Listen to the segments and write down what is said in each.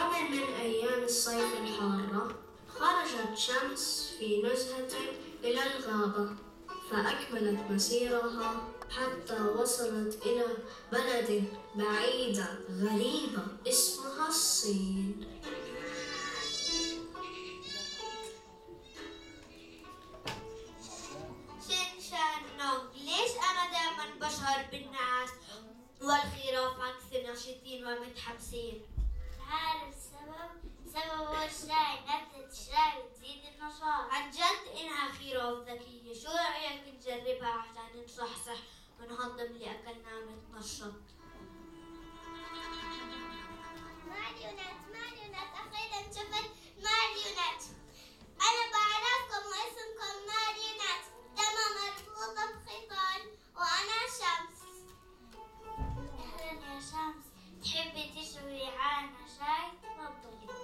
يوم من أيام الصيف الحارة خرجت شمس في نزهة إلى الغابة، فأكملت مسيرها حتى وصلت إلى بلد بعيدة غريبة اسمها الصين. شنشانو، ليش أنا دائما بشعر بالنعاس والخراف عكس نشيطين ومتحمسين؟ هذا سبب الشاي، نبتة الشاي وتزيد النشاط. عن جد إنها خيرة ذكية، شو رأيك نجربها عشان نصحصح ونهضم اللي أكلناه ونتنشط؟ ماريونات أخيرا شفت ماريونات. أنا بعرفكم واسمكم ماريونات، دمها مربوطة بخيطان وأنا شمس. أهلا يا شمس، تحبي تشربي عنا شاي؟ تفضلي.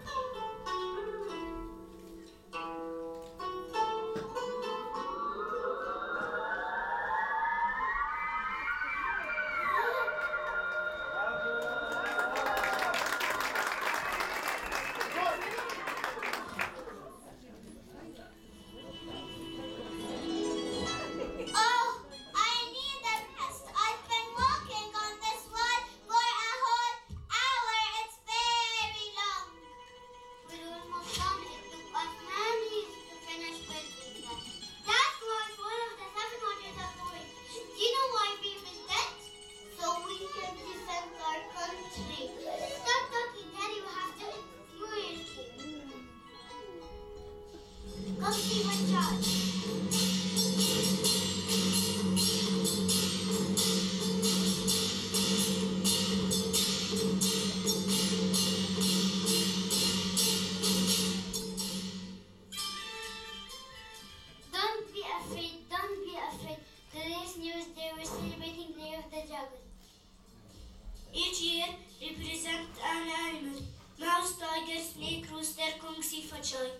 Don't be afraid. Today's news day we're celebrating Day of the Jungle. Each year represent an animal: mouse, tiger, snake, rooster, kung si fachoy.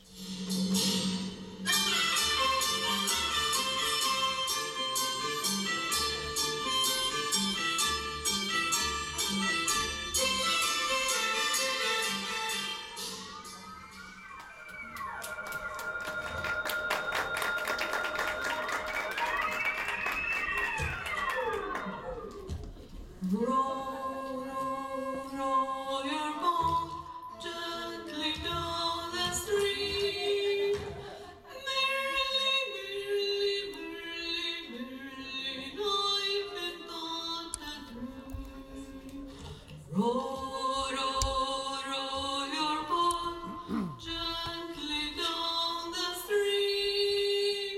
Row, row, row your boat gently down the stream. Merrily, merrily, merrily, merrily, life and thought and dream. Row, row, row your boat gently down the stream.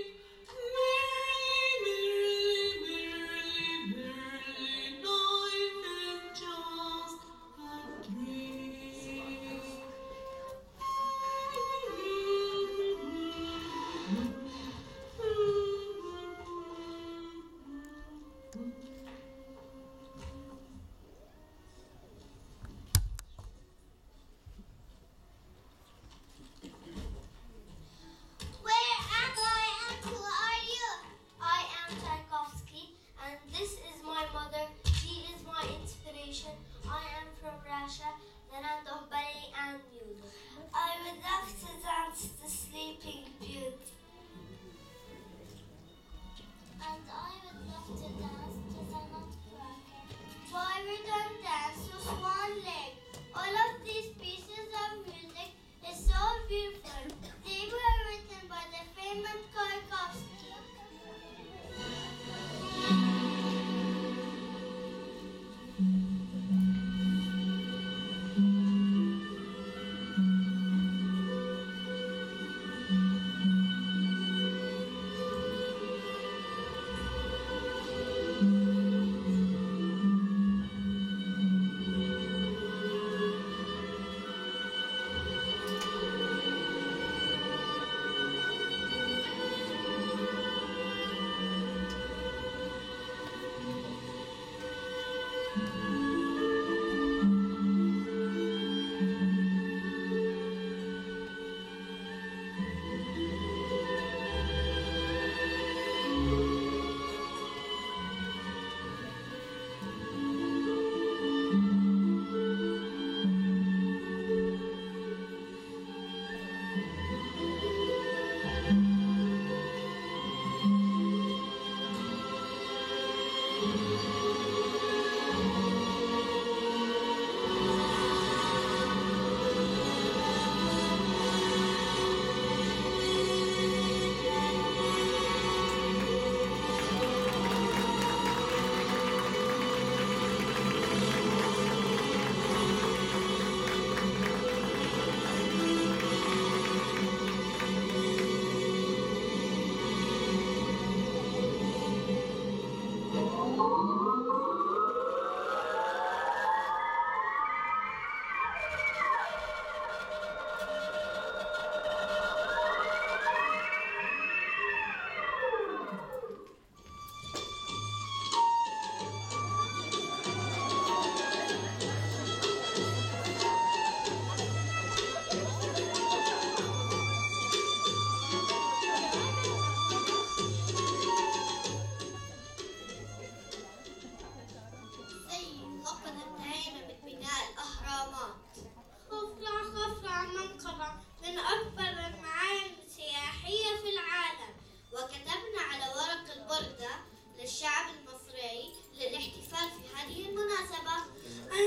Merrily, merrily, merrily, merrily, life is just a dream.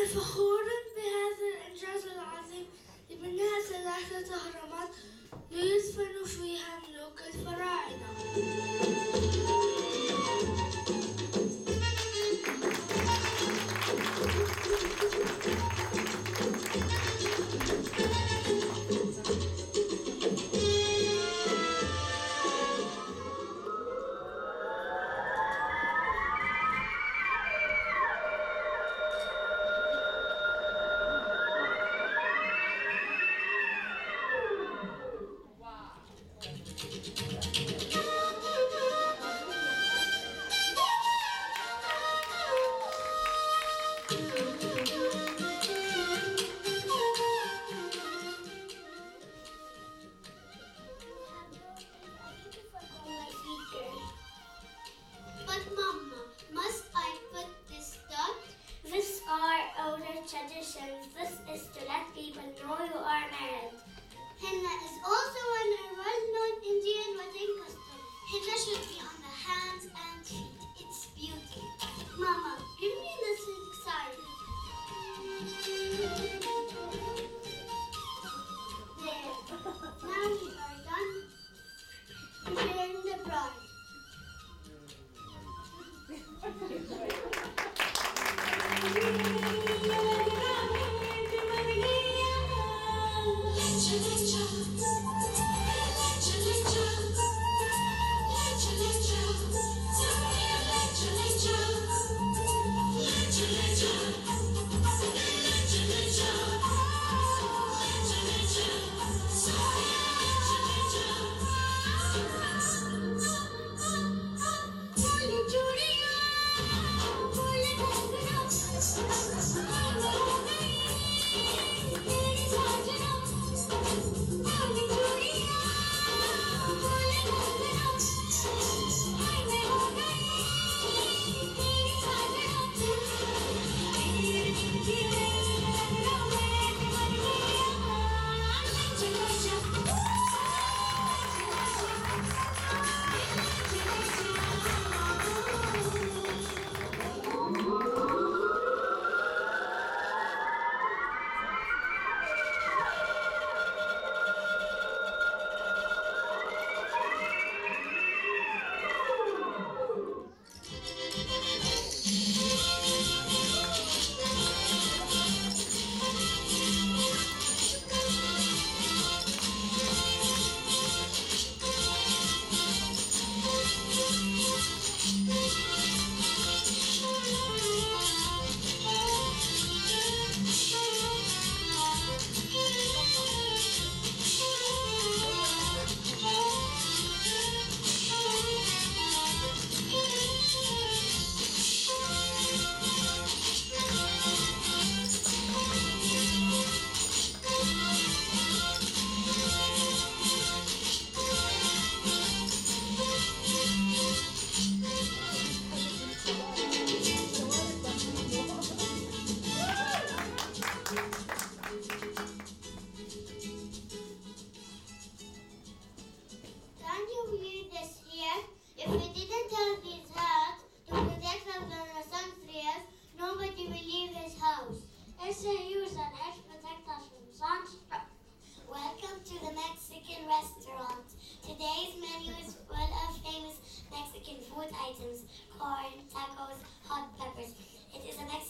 فخور بهذا الإنجاز العظيم لبناء 3 أهرامات ليدفنوا فيها ملوك الفراعنة. But Mama, must I put this dot? These are our traditions. This is to let people know you are married. Henna is also one well-known Indian wedding custom. Henna should be on the hands and feet. It's beauty. Mama, give me this side. There. Now we are done preparing the bride. Can you read this here? If we didn't have these hats to protect us from the sun's rays, nobody will leave his house. It's a use and helps protect us from sunstroke. Welcome to the Mexican restaurant. Today's menu is full of famous Mexican food items: corn, tacos, hot peppers. It is a Mexican